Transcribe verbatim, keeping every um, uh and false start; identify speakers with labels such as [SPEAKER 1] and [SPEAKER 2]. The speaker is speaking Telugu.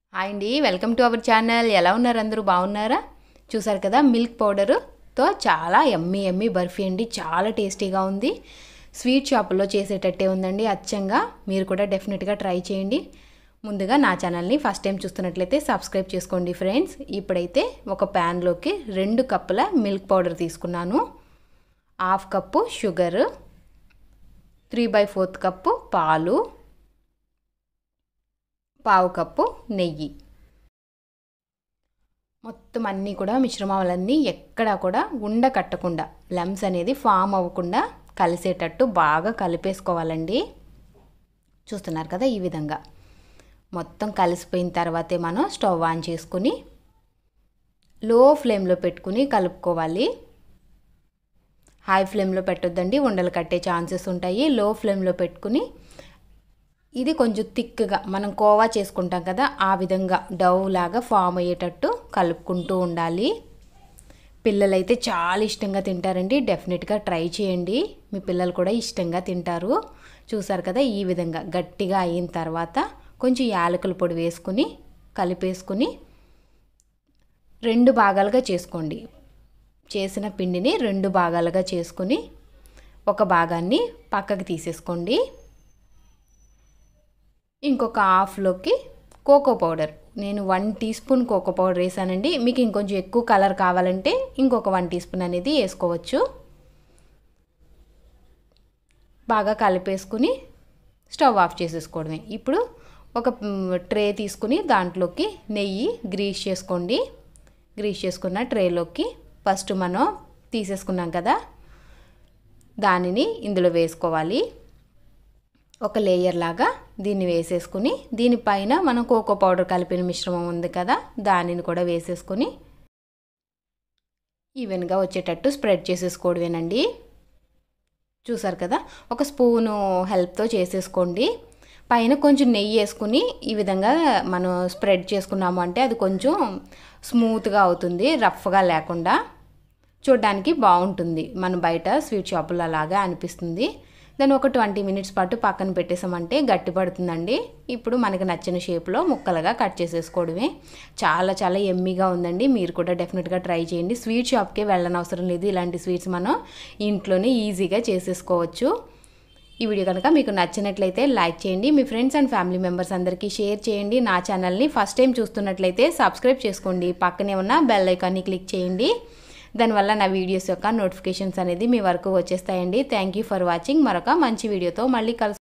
[SPEAKER 1] హాయ్ అండి, వెల్కమ్ టు అవర్ ఛానల్. ఎలా ఉన్నారు అందరూ? బాగున్నారా? చూసారు కదా, మిల్క్ పౌడర్తో చాలా ఎమ్మీ ఎమ్మీ బర్ఫీ అండి. చాలా టేస్టీగా ఉంది. స్వీట్ షాపుల్లో చేసేటట్టే ఉందండి అచ్చంగా. మీరు కూడా డెఫినెట్గా ట్రై చేయండి. ముందుగా నా ఛానల్ని ఫస్ట్ టైం చూస్తున్నట్లయితే సబ్స్క్రైబ్ చేసుకోండి ఫ్రెండ్స్. ఇప్పుడైతే ఒక ప్యాన్లోకి రెండు కప్పుల మిల్క్ పౌడర్ తీసుకున్నాను, half cup sugar, three by fourth cup పాలు, పావు కప్పు నెయ్యి. మొత్తం అన్నీ కూడా మిశ్రమాలన్నీ ఎక్కడా కూడా ఉండ కట్టకుండా, లమ్స్ అనేది ఫామ్ అవ్వకుండా కలిసేటట్టు బాగా కలిపేసుకోవాలండి. చూస్తున్నారు కదా, ఈ విధంగా మొత్తం కలిసిపోయిన తర్వాతే మనం స్టవ్ ఆన్ చేసుకుని లో ఫ్లేమ్లో పెట్టుకుని కలుపుకోవాలి. హై ఫ్లేమ్లో పెట్టొద్దండి, ఉండలు కట్టే ఛాన్సెస్ ఉంటాయి. లో ఫ్లేమ్లో పెట్టుకుని ఇది కొంచెం థిక్గా మనం కోవా చేసుకుంటాం కదా, ఆ విధంగా డవ్ లాగా ఫామ్ అయ్యేటట్టు కలుపుకుంటూ ఉండాలి. పిల్లలైతే చాలా ఇష్టంగా తింటారండి. డెఫినెట్గా ట్రై చేయండి, మీ పిల్లలు కూడా ఇష్టంగా తింటారు. చూసారు కదా, ఈ విధంగా గట్టిగా అయిన తర్వాత కొంచెం యాలకుల పొడి వేసుకుని కలిపేసుకుని రెండు భాగాలుగా చేసుకోండి. చేసిన పిండిని రెండు భాగాలుగా చేసుకుని ఒక భాగాన్ని పక్కకి తీసేసుకోండి. ఇంకొక హాఫ్లోకి కోకో పౌడర్, నేను one teaspoon cocoa powder వేసానండి. మీకు ఇంకొంచెం ఎక్కువ కలర్ కావాలంటే ఇంకొక వన్ టీ స్పూన్ అనేది వేసుకోవచ్చు. బాగా కలిపేసుకుని స్టవ్ ఆఫ్ చేసేసుకోవడమే. ఇప్పుడు ఒక ట్రే తీసుకుని దాంట్లోకి నెయ్యి గ్రీస్ చేసుకోండి. గ్రీస్ చేసుకున్న ట్రేలోకి ఫస్ట్ మనం తీసేసుకున్నాం కదా, దానిని ఇందులో వేసుకోవాలి. ఒక లేయర్ లాగా దీన్ని వేసేసుకుని దీనిపైన మనం కోకో పౌడర్ కలిపిన మిశ్రమం ఉంది కదా, దానిని కూడా వేసేసుకుని ఈవెన్గా వచ్చేటట్టు స్ప్రెడ్ చేసేసుకోవడమేనండి. చూసారు కదా, ఒక స్పూను హెల్ప్తో చేసేసుకోండి. పైన కొంచెం నెయ్యి వేసుకుని ఈ విధంగా మనం స్ప్రెడ్ చేసుకున్నాము అంటే అది కొంచెం స్మూత్గా అవుతుంది, రఫ్గా లేకుండా. చూడడానికి బాగుంటుంది, మన బయట స్వీట్ షాపుల్లో అలాగా అనిపిస్తుంది. దాన్ని ఒక ట్వంటీ మినిట్స్ పాటు పక్కన పెట్టేసామంటే గట్టి పడుతుందండి. ఇప్పుడు మనకి నచ్చిన షేప్లో ముక్కలుగా కట్ చేసేసుకోవడమే. చాలా చాలా ఎమ్మీగా ఉందండి. మీరు కూడా డెఫినెట్గా ట్రై చేయండి. స్వీట్ షాప్కే వెళ్ళనవసరం లేదు, ఇలాంటి స్వీట్స్ మనం ఇంట్లోనే ఈజీగా చేసేసుకోవచ్చు. ఈ వీడియో కనుక మీకు నచ్చినట్లయితే లైక్ చేయండి, మీ ఫ్రెండ్స్ అండ్ ఫ్యామిలీ మెంబర్స్ అందరికీ షేర్ చేయండి. నా ఛానల్ని ఫస్ట్ టైం చూస్తున్నట్లయితే సబ్స్క్రైబ్ చేసుకోండి, పక్కనే ఉన్న బెల్ ఐకాన్ని క్లిక్ చేయండి. దానివల్ల నా వీడియోస్ యొక్క నోటిఫికేషన్స్ అనేది మీ వరకు వచ్చేస్తాయండి. Thank you for watching. మరొక మంచి వీడియోతో మళ్ళీ కలుసు